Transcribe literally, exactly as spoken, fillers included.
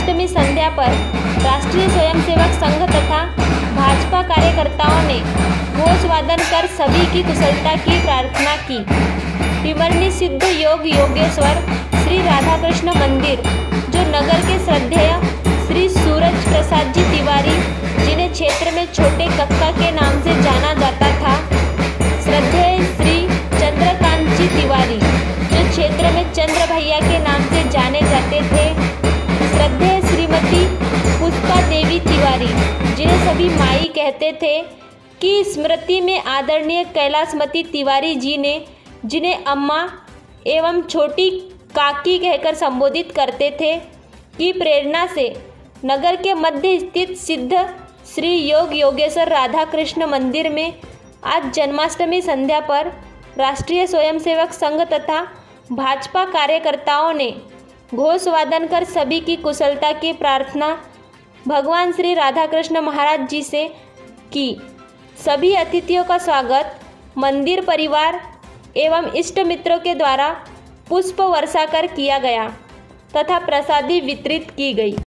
जन्माष्टमी संध्या पर राष्ट्रीय स्वयंसेवक संघ तथा भाजपा कार्यकर्ताओं ने घोष वादन कर सभी की कुशलता की प्रार्थना की। टिमरनी सिद्ध योग योगेश्वर श्री राधाकृष्ण मंदिर, जो नगर के श्रद्धेय श्री सूरज प्रसाद जी तिवारी, जिन्हें क्षेत्र में छोटे कक्का के नाम से जाना जाता था, श्रद्धेय श्री चंद्रकांत जी तिवारी, जो क्षेत्र में चंद्र भैया के नाम से जाने जाते थे, श्रद्धेय श्रीमती पुष्पा देवी तिवारी, जिन्हें सभी माई कहते थे, की स्मृति में आदरणीय कैलाशमती तिवारी जी ने, जिन्हें अम्मा एवं छोटी काकी कहकर संबोधित करते थे, की प्रेरणा से नगर के मध्य स्थित सिद्ध श्री योग योगेश्वर राधा कृष्ण मंदिर में आज जन्माष्टमी संध्या पर राष्ट्रीय स्वयंसेवक संघ तथा भाजपा कार्यकर्ताओं ने घोष वादन कर सभी की कुशलता की प्रार्थना भगवान श्री राधाकृष्ण महाराज जी से की। सभी अतिथियों का स्वागत मंदिर परिवार एवं इष्ट मित्रों के द्वारा पुष्प वर्षा कर किया गया तथा प्रसादी वितरित की गई।